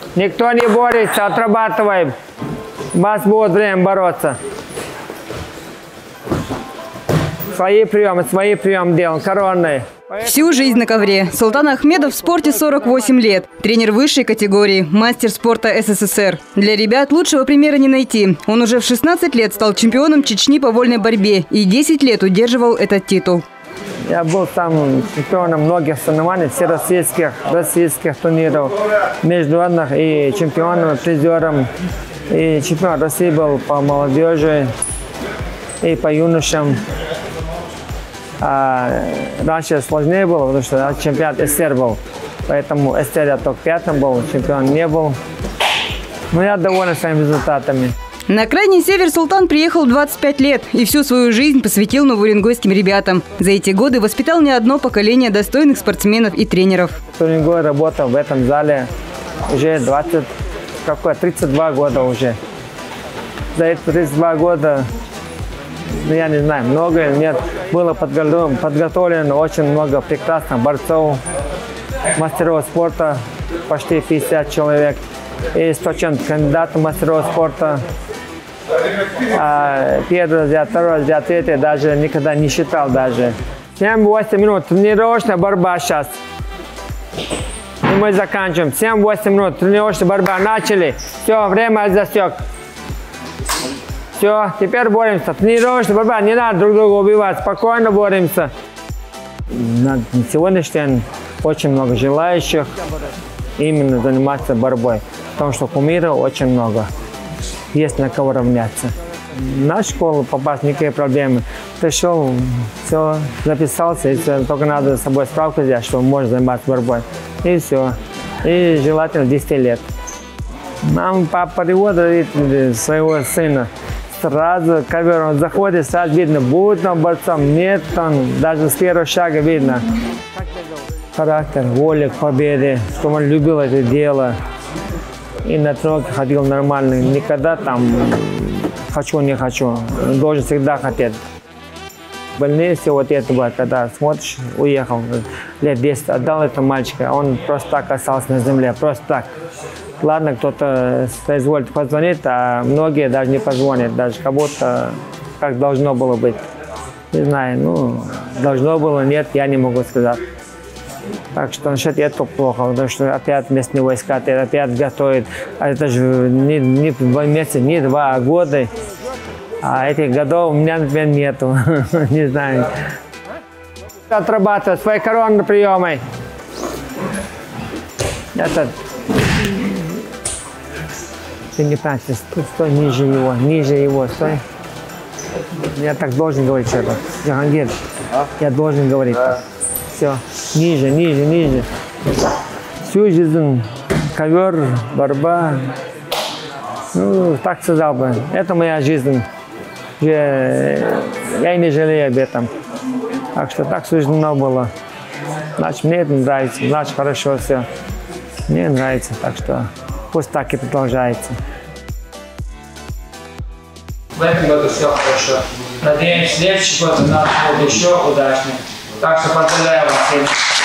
Никто не борется, отрабатываем. У вас будет время бороться. Свои приемы делаем, коронные. Всю жизнь на ковре. Султан Ахмедов в спорте 48 лет. Тренер высшей категории, мастер спорта СССР. Для ребят лучшего примера не найти. Он уже в 16 лет стал чемпионом Чечни по вольной борьбе и 10 лет удерживал этот титул. Я был там чемпионом многих соревнований, российских турниров, международных, и чемпионом, призером. И чемпион России был по молодежи и по юношам. Раньше сложнее было, потому что чемпионат СССР был. Поэтому СССР я только пятым был, чемпион не был. Но я доволен своими результатами. На крайний север Султан приехал в 25 лет и всю свою жизнь посвятил новоуренгойским ребятам. За эти годы воспитал не одно поколение достойных спортсменов и тренеров. В Уренгое работал в этом зале уже 32 года уже. За эти 32 года, я не знаю, много нет, было подготовлено очень много прекрасных борцов, мастеров спорта, почти 50 человек. И 100 кандидатов мастеров спорта. Первый взят, второй взят, третий даже никогда не считал даже. 7-8 минут, тренировочная борьба сейчас. И мы заканчиваем. 7-8 минут, тренировочная борьба. Начали. Все, время засек. Все, теперь боремся. Тренировочная борьба, не надо друг друга убивать, спокойно боремся. На сегодняшний день очень много желающих именно заниматься борьбой. Потому что кумиров очень много. Есть на кого равняться. В нашу школу попасть никакие проблемы. Пришел, все, записался, и все, только надо с собой справку взять, что можно заниматься борьбой. И все. И желательно 10 лет. Мама, папа приводит своего сына. Сразу ковер он заходит, сразу видно, будет он борцом, нет, он даже с первого шага видно. Характер, воля к победе, что он любил это дело. И на тренировке ходил нормально, никогда там хочу, не хочу, должен всегда хотеть. Больнее всего вот этого, когда смотришь, уехал, лет 10, отдал это мальчика, он просто так остался на земле, просто так. Ладно, кто-то соизволит позвонить, а многие даже не позвонят, даже как будто как должно было быть. Не знаю, ну, должно было, нет, я не могу сказать. Так что насчет этого плохо, потому что опять местные войска опять готовят. А это же не 2 месяца, не 2 года. А этих годов у меня, например, нету. Не знаю. Отрабатывать свои коронные приемы. Это... Ты не прячься, стой ниже его, стой. Я так должен говорить что-то. Джахангир, я должен говорить. Все, ниже. Всю жизнь ковер, борьба. Ну, так сказал бы. Это моя жизнь. Я и не жалею об этом. Так что так суждено было. Значит, мне это нравится, значит, хорошо все. Мне нравится, так что пусть так и продолжается. В этом году все хорошо. Надеемся, следующий год у нас будет еще удачнее. Так что поздравляю вас всех.